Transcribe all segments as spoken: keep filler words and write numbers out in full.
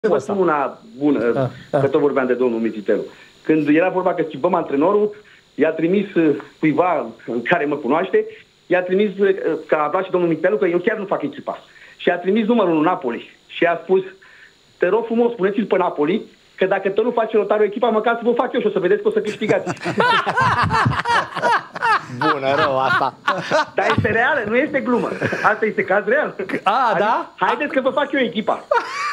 Vă spun una bună, a, a. că tot vorbeam de domnul Mititelu. Când era vorba că schimbăm antrenorul, i-a trimis cuiva care mă cunoaște, i-a trimis, că a aflat și domnul Mititelu, că eu chiar nu fac echipa. Și a trimis numărul unu Napoli și a spus: te rog frumos, spuneți-l pe Napoli că dacă tot nu face Rotaru echipa, măcar să vă fac eu și o să vedeți că o să câștigați. Bună, rău asta. Dar este reală, nu este glumă. Asta este caz real. A, adică, da? Haideți că vă fac eu echipa.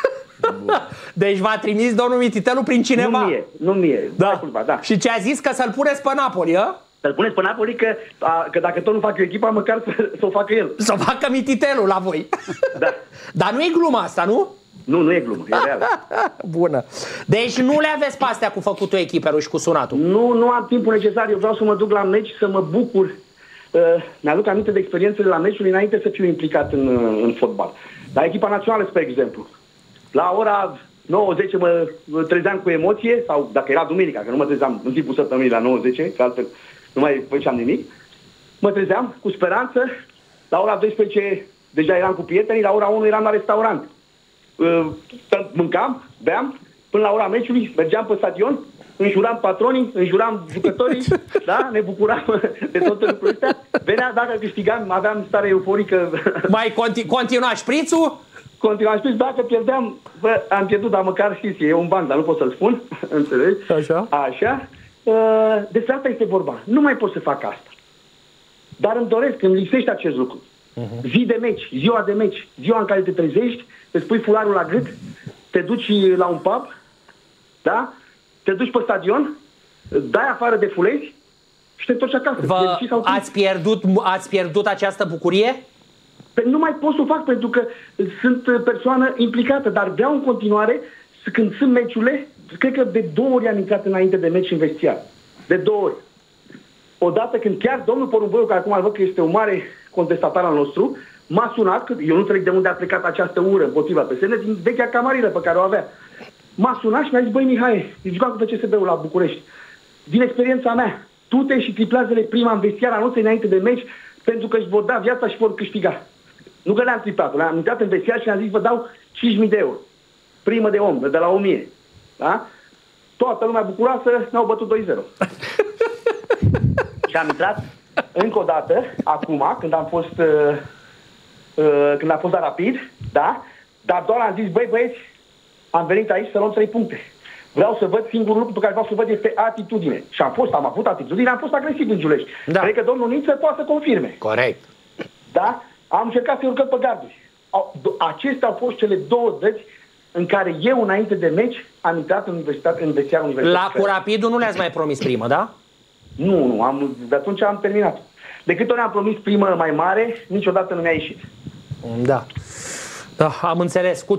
Deci v-a trimis domnul Mititelu prin cineva? Nu mie, nu mie. Da. Culpa, da. Și ce a zis? Că să-l puneți pe Napoli, a? Să-l puneți pe Napoli că, a, că dacă tot nu fac eu echipa, măcar să, să o facă el. Să o facă Mititelu la voi. Da. Dar nu e gluma asta, nu? Nu, nu e glumă, e reală. Bună. Deci nu le aveți pe astea cu făcutul echipelul și cu sunatul? Nu, nu am timpul necesar. Eu vreau să mă duc la meci, să mă bucur. Uh, mi-aduc aminte de experiențele la meciuri înainte să fiu implicat în, în fotbal. La echipa națională, spre exemplu. La ora nouă zece mă trezeam cu emoție, sau dacă era duminica, că nu mă trezeam în timpul săptămânii la nouă zece, că altfel nu mai făceam nimic. Mă trezeam cu speranță. La ora douăsprezece deja eram cu prietenii, la ora unu eram la restaurant. Uh, mâncam, beam, până la ora meciului, mergeam pe stadion, înjuram patronii, înjuram jucătorii, da? Ne bucuram de toate lucrurile astea. Venea, dacă câștigam, aveam stare euforică. Mai continu continua șprițul? Continua șprițul, dacă pierdeam, bă, am pierdut, dar măcar știți, e un ban, dar nu pot să-l spun, înțelegi? Așa. Așa. Uh, despre asta este vorba. Nu mai pot să fac asta. Dar îmi doresc, îmi lipsește acest lucru. Uh-huh. Zi de meci, ziua de meci, ziua în care te trezești, îți pui fularul la gât, te duci la un pub, da? Te duci pe stadion, dai afară de fulezi și te întorci acasă. Vă, ați, pierdut, ați pierdut această bucurie? Nu mai pot să o fac pentru că sunt persoană implicată, dar vreau în continuare, când sunt meciurile, cred că de două ori am intrat înainte de meci în vestiar. De două ori. Odată când chiar domnul Porumboiu, care acum văd că este un mare contestatar al nostru, m-a sunat, că eu nu înțeleg de unde a plecat această ură împotriva P S N, din vechea camarilă pe care o avea. M-a sunat și mi-a zis: băi Mihai, eu jucam cu F C S B-ul la București. Din experiența mea, tu-te și triplează-le prima în vestiar anunță înainte de meci, pentru că își vor da viața și vor câștiga. Nu că le-am triplat, le-am intrat în vestiar și le-am zis: vă dau cinci mii de euro. Primă de om, de la o mie. Da? Toată lumea bucuroasă, ne-au bătut doi zero. Și am intrat încă o dată, acum, când am fost, uh, uh, când am fost la Rapid, da? Dar doar am zis: băi băieți, am venit aici să luăm trei puncte. Vreau să văd, singurul lucru pe care vreau să văd este atitudine. Și am fost, am avut atitudine, am fost agresiv în Giulești. Da. Cred că domnul Niță poate să confirme. Corect. Da? Am încercat să urcăm pe garduri. Acestea au fost cele două dăți în care eu, înainte de meci, am intrat în, universitate, în vestiarul universitar. La cu Rapidul nu le-ați mai promis primă, da? Nu, nu, am, de atunci am terminat. De câte ori am promis primă mai mare, niciodată nu mi-a ieșit. Da. Da, am înțeles. Cu